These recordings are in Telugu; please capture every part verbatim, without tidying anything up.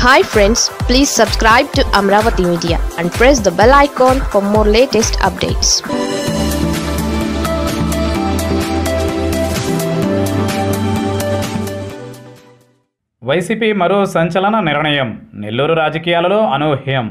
Hi friends, please subscribe to Amaravathi Media and press the bell icon for more latest updates. Y S R C P మరో సంచలన నిర్ణయం, నెల్లూరు రాజకీయాలలో అనూహ్యం.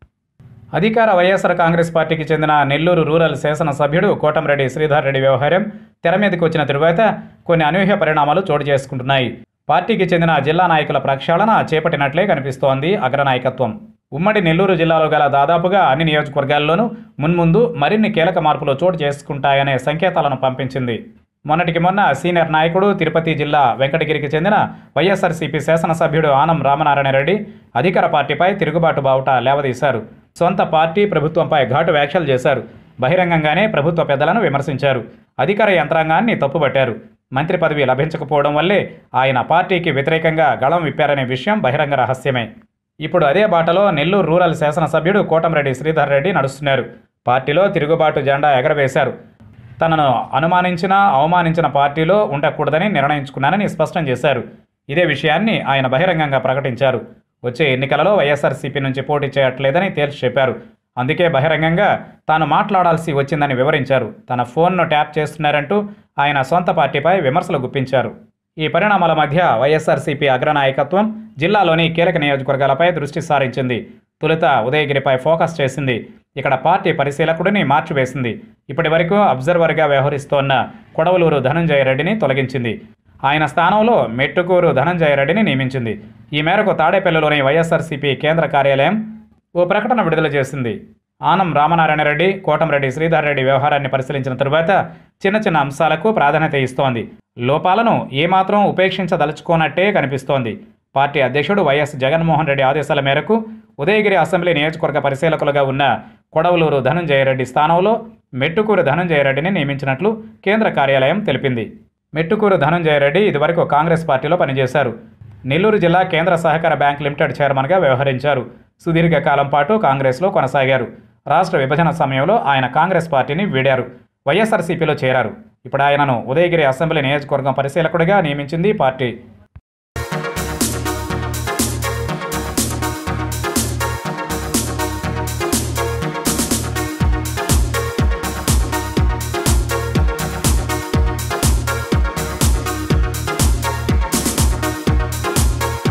అధికార వైఎస్ఆర్ కాంగ్రెస్ పార్టీకి చెందిన నెల్లూరు రూరల్ శాసనసభ్యుడు కోటంరెడ్డి శ్రీధర్ రెడ్డి వ్యవహారం తెర మీదకి వచ్చిన తరువాత కొన్ని అనూహ్య పరిణామాలు చోటు చేసుకుంటున్నాయి. పార్టీకి చెందిన జిల్లా నాయకుల ప్రక్షాళన చేపట్టినట్లే కనిపిస్తోంది అగ్రనాయకత్వం. ఉమ్మడి నెల్లూరు జిల్లాలో గల దాదాపుగా అన్ని నియోజకవర్గాల్లోనూ మున్ముందు మరిన్ని కీలక మార్పులు చోటు చేసుకుంటాయనే సంకేతాలను పంపించింది. మొన్నటికి మొన్న సీనియర్ నాయకుడు తిరుపతి జిల్లా వెంకటగిరికి చెందిన Y S R C P శాసనసభ్యుడు ఆనం రామనారాయణ రెడ్డి అధికార పార్టీపై తిరుగుబాటు బావుట లేవదీశారు. సొంత పార్టీ ప్రభుత్వంపై ఘాటు వ్యాఖ్యలు చేశారు. బహిరంగంగానే ప్రభుత్వ పెద్దలను విమర్శించారు. అధికార యంత్రాంగాన్ని తప్పుపట్టారు. మంత్రి పదవి లభించకపోవడం వల్లే ఆయన పార్టీకి వ్యతిరేకంగా గళం విప్పారనే విషయం బహిరంగ రహస్యమే. ఇప్పుడు అదే బాటలో నెల్లూరు రూరల్ శాసనసభ్యుడు కోటంరెడ్డి శ్రీధర్ రెడ్డి నడుస్తున్నారు. పార్టీలో తిరుగుబాటు జెండా ఎగరవేశారు. తనను అనుమానించినా అవమానించిన పార్టీలో ఉండకూడదని నిర్ణయించుకున్నానని స్పష్టం చేశారు. ఇదే విషయాన్ని ఆయన బహిరంగంగా ప్రకటించారు. వచ్చే ఎన్నికలలో Y S R C P నుంచి పోటీ చేయట్లేదని తేల్చి చెప్పారు. అందుకే బహిరంగంగా తాను మాట్లాడాల్సి వచ్చిందని వివరించారు. తన ఫోన్ను ట్యాప్ చేస్తున్నారంటూ ఆయన సొంత పార్టీపై విమర్శలు గుప్పించారు. ఈ పరిణామాల మధ్య Y S R C P అగ్రనాయకత్వం జిల్లాలోని కీలక నియోజకవర్గాలపై దృష్టి సారించింది. తొలుత ఉదయగిరిపై ఫోకస్ చేసింది. ఇక్కడ పార్టీ పరిశీలకుడిని మార్చివేసింది. ఇప్పటి వరకు అబ్జర్వర్గా వ్యవహరిస్తోన్న కొడవలూరు ధనంజయ రెడ్డిని తొలగించింది. ఆయన స్థానంలో మెట్టుకూరు ధనంజయ రెడ్డిని నియమించింది. ఈ మేరకు తాడేపల్లిలోని Y S R C P కేంద్ర కార్యాలయం ఓ ప్రకటన విడుదల చేసింది. ఆనం రామనారాయణ రెడ్డి, కోటంరెడ్డి శ్రీధర్ రెడ్డి వ్యవహారాన్ని పరిశీలించిన తరువాత చిన్న చిన్న అంశాలకు ప్రాధాన్యత ఇస్తోంది. లోపాలను ఏమాత్రం ఉపేక్షించదలుచుకోనట్టే కనిపిస్తోంది. పార్టీ అధ్యక్షుడు వైఎస్ జగన్మోహన్ రెడ్డి ఆదేశాల మేరకు ఉదయగిరి అసెంబ్లీ నియోజకవర్గ పరిశీలకులుగా ఉన్న కొడవలూరు ధనంజయ రెడ్డి స్థానంలో మెట్టుకూరు ధనంజయ రెడ్డిని నియమించినట్లు కేంద్ర కార్యాలయం తెలిపింది. మెట్టుకూరు ధనంజయ రెడ్డి ఇదివరకు కాంగ్రెస్ పార్టీలో పనిచేశారు. నెల్లూరు జిల్లా కేంద్ర సహకార బ్యాంక్ లిమిటెడ్ చైర్మన్గా వ్యవహరించారు. సుదీర్ఘకాలం పాటు కాంగ్రెస్లో కొనసాగారు. రాష్ట్ర విభజన సమయంలో ఆయన కాంగ్రెస్ పార్టీని వీడారు. వై ఎస్ ఆర్ సి పిలో చేరారు. ఇప్పుడు ఆయనను ఉదయగిరి అసెంబ్లీ నియోజకవర్గం పరిశీలకుడిగా నియమించింది పార్టీ.